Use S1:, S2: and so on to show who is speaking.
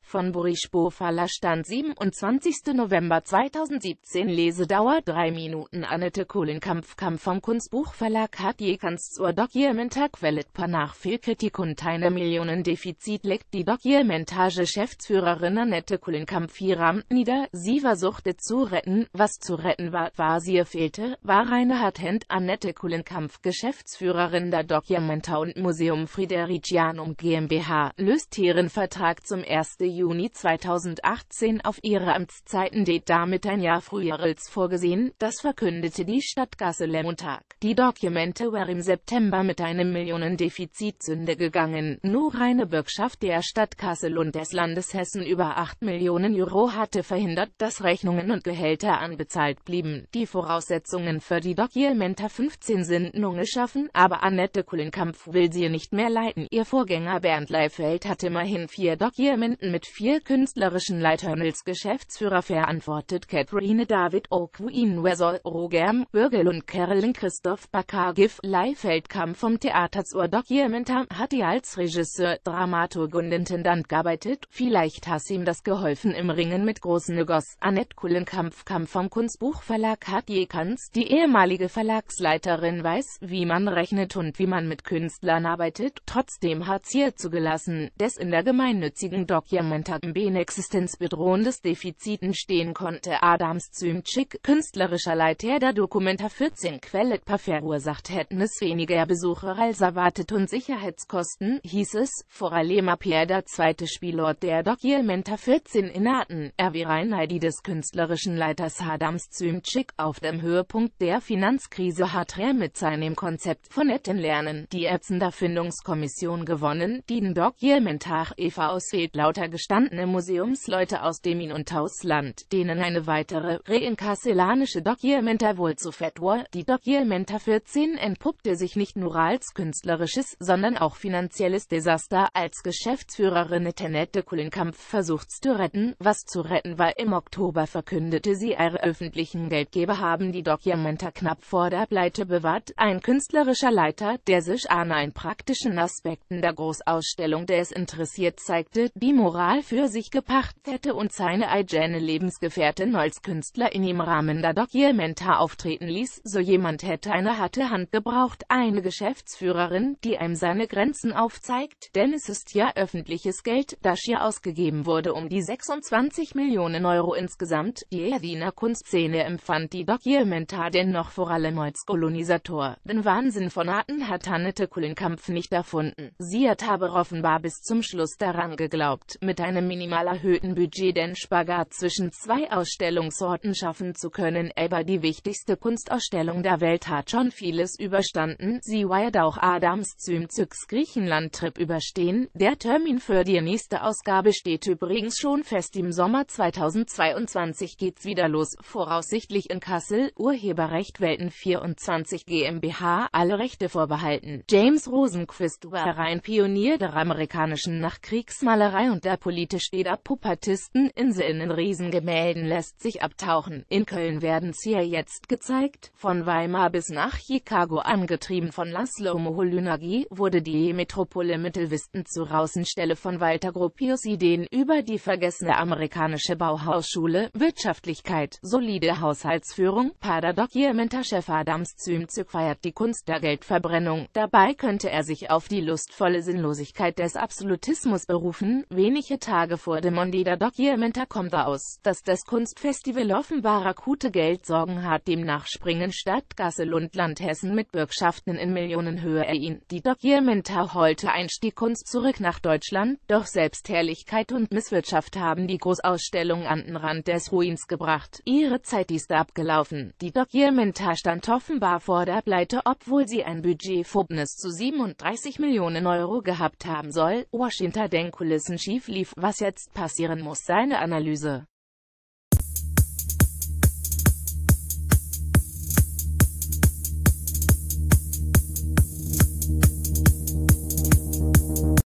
S1: Von Boris Bofalla, Stand 27. November 2017. Lesedauer 3 Minuten. Annette Kulenkampff kam vom Kunstbuchverlag hat Jekans zur Dokumentarquelle nach viel Kritik und eine Millionendefizit legt die Dokumentar-Geschäftsführerin Annette Kulenkampff ihr Amt nieder. Sie versuchte zu retten, was zu retten war, was ihr fehlte, war eine Hardhand. Annette Kulenkampff, Geschäftsführerin der Documenta und Museum Fridericianum GmbH, löst ihren Vertrag zum 1. Juni 2018 auf ihre Amtszeiten damit ein Jahr früher als vorgesehen, das verkündete die Stadt Kassel am Montag. Die Documenta war im September mit einem Millionendefizit Sünde gegangen. Nur eine Bürgschaft der Stadt Kassel und des Landes Hessen über 8 Millionen Euro hatte verhindert, dass Rechnungen und Gehälter anbezahlt blieben. Die Voraussetzungen für die Documenta 15 sind nun geschaffen, aber Annette Kulenkampff will sie nicht mehr leiten. Ihr Vorgänger Bernd Leifeld hat immerhin 4 Documenten mit 4 künstlerischen Leitern als Geschäftsführer verantwortet. Catherine David O'Queen, Wessel Roger Bürgel und Carolyn Christoph Bakagif. Leifeld kam vom Theater zur Documenta, hat ihr als Regisseur, Dramaturg und Intendant gearbeitet. Vielleicht hat ihm das geholfen im Ringen mit großen Egos. Annette Kulenkampff kam vom Kunstbuchverlag hat Jekans. Die ehemalige Verlagsleiterin weiß, wie man rechnet und wie man mit Künstlern arbeitet. Trotzdem hat sie zugelassen, dass in der gemeinnützigen Documenta ein existenzbedrohendes Defizit entstehen konnte. Adams Zümczyk, künstlerischer Leiter der Documenta 14 Quelle verursacht hätten es weniger Besucher als erwartet und Sicherheitskosten, hieß es, vor allem ab der zweite Spielort der Documenta 14 in Aten. Er wäre ein ID des künstlerischen Leiters Adams Zümczyk. Auf dem Höhepunkt der Finanzkrise hat er mit seinem Konzept von Lernen die Erfindungskommission gewonnen, die den Dokumentar e.V. auswählt. Lauter gestandene Museumsleute aus dem In- und Ausland, denen eine weitere reinkasselanische Documenta wohl zu fett war. Die Documenta 14 entpuppte sich nicht nur als künstlerisches, sondern auch finanzielles Desaster. Als Geschäftsführerin Annette Kulenkampff versucht zu retten, was zu retten war. Im Oktober verkündete sie, ihre öffentlichen Geldgeber haben die Documenta knapp vor der Pleite bewahrt. Ein künstlerischer Leiter, der sich an einen praktischen Aspekten der Großausstellung des interessiert zeigte, die Moral für sich gepachtet hätte und seine eigene Lebensgefährtin als Künstler in im Rahmen der Documenta auftreten ließ. So jemand hätte eine harte Hand gebraucht, eine Geschäftsführerin, die einem seine Grenzen aufzeigt, denn es ist ja öffentliches Geld, das hier ausgegeben wurde. Um die 26 Millionen Euro insgesamt. Die Wiener Kunstszene empfand die Documenta dennoch vor allem als Kolonisator. Den Wahnsinn von Aten hat Annette Kulenkampff nicht erfunden. Sie hat aber offenbar bis zum Schluss daran geglaubt, mit einem minimal erhöhten Budget den Spagat zwischen 2 Ausstellungsorten schaffen zu können. Aber die wichtigste Kunstausstellung der Welt hat schon vieles überstanden. Sie wird auch Adams Zümczyks Griechenland-Trip überstehen. Der Termin für die nächste Ausgabe steht übrigens schon fest. Im Sommer 2022 geht's wieder los, voraussichtlich in Kassel. Urheberrecht Welten 24 GmbH, alle Rechte vorbehalten. James Rosenquist war ein Pionier der amerikanischen Nachkriegsmalerei und der politisch Puppetisten. In seinen Riesengemälden lässt sich abtauchen. In Köln werden sie jetzt gezeigt. Von Weimar bis nach Chicago, angetrieben von Laszlo Moholy-Nagy, wurde die Metropole Mittelwesten zur Außenstelle von Walter Gropius. Ideen über die vergessene amerikanische Bauhausschule, Wirtschaftlichkeit, solide Haushaltsführung. Pader Documenta-Chef Adams Zümczyk feiert die Kunst der Geldverbrennung. Dabei könnte er sich auf die lustvolle Sinnlosigkeit des Absolutismus berufen. Wenige Tage vor dem Mondi der Documenta kommt aus, dass das Kunstfestival offenbar akute Geldsorgen hat. Demnach springen Stadt Kassel und Land Hessen mit Bürgschaften in Millionenhöhe ein. Die Documenta holte einst die Kunst zurück nach Deutschland, doch Selbstherrlichkeit und Misswirtschaft haben die Großausstellung an den Rand des Ruins gebracht. Ihre Zeit ist abgelaufen. Die Documenta stand offenbar vor der Pleite, obwohl sie ein Budget von bis zu 37 Millionen Euro gehabt haben soll, was hinter den Kulissen schief lief. Was jetzt passieren muss, seine Analyse.